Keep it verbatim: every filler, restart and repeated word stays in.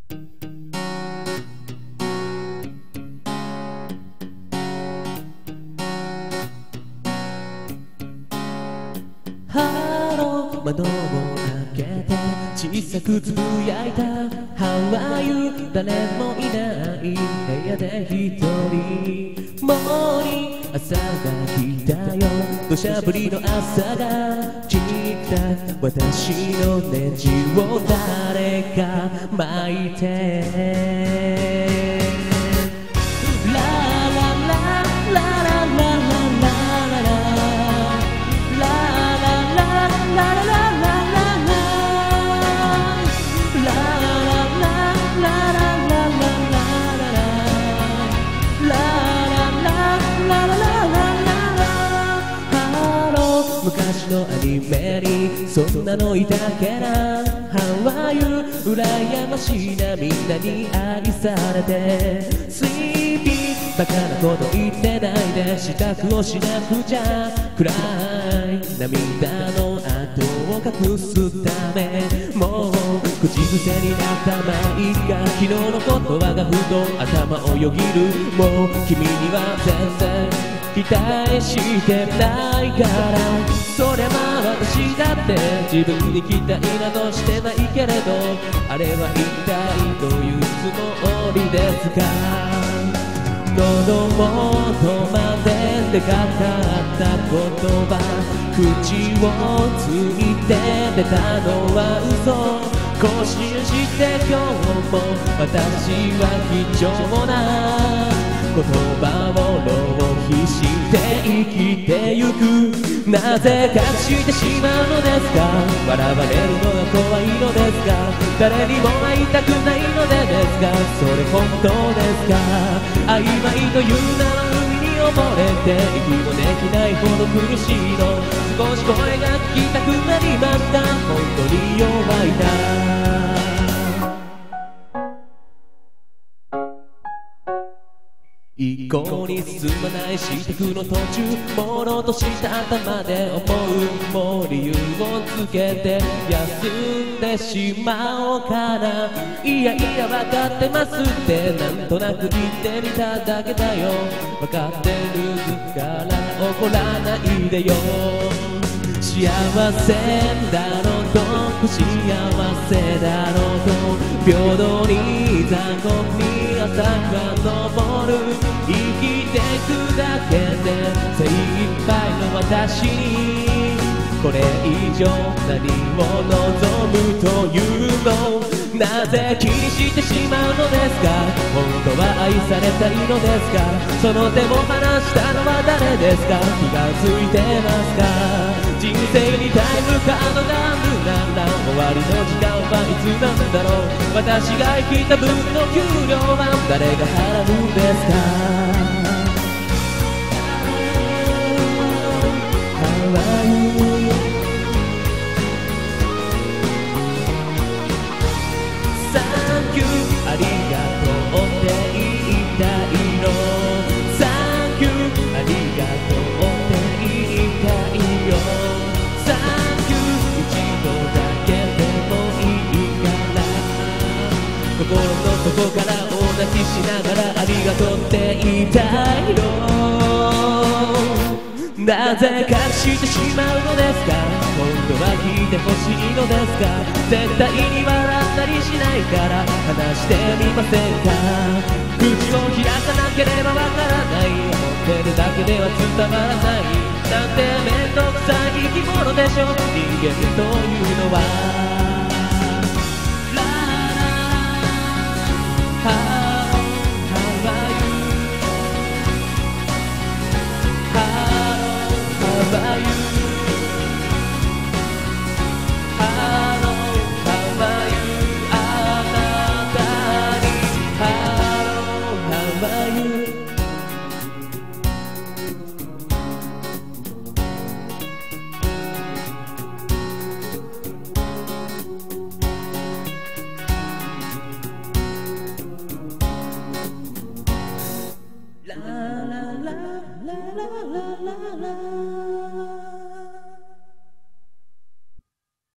ハロー窓を開けて小さくつぶやいた How are you 誰もいない部屋で一人もうに朝が来たよ土砂降りの朝が来た私のネジを誰か巻いてララララララ昔のアニメにそんなのいたっけな How are you 羨ましいなみんなに愛されて Sleepy バカなこと言ってないで支度をしなくちゃ暗い涙の跡を隠すためもう口癖になったまあいいか昨日の言葉がふと頭をよぎるもう君には全然期待してないからそりゃまあ私だって自分に期待などしてないけれどあれは一体どういうつもりですか喉元まででかかった言葉口をついて出たのは嘘更新して今日も私は貴重な言葉を浪費して生きてゆくなぜ隠してしまうのですか笑われるのが怖いのですか誰にも会いたくないのでですかそれ本当ですか曖昧という名は海に溺れて息もできないほど苦しいの少し声が聞きたくなりました本当に弱いな一向に進まない支度の途中朦朧とした頭で思うもう理由をつけて休んでしまおうかないやいや分かってますってなんとなく言ってみただけだよ分かってるから怒らないでよ幸せだろうと不幸せだろうと平等に残酷に朝が昇る生きてくだけで精一杯の私にこれ以上何を望むというのなぜ気にしてしまうのですか本当は愛されたいのですかその手を離したのは誰ですか気がついてますか人生にタイムカードがあるなら終わりの時間はいつなんだろう私が生きた分の給料は誰が払うんですかありがとうって言いたいの Thank you ありがとうって言いたいよ Thank you 一度だけでもいいから心の底からお泣きしながらありがとうって言いたいのなぜ隠してしまうのですか今度は聞いてほしいのですか絶対に笑ったりしないから話してみませんか口を開かなければわからない思ってるだけでは伝わらないなんてめんどくさい生き物でしょ人間というのは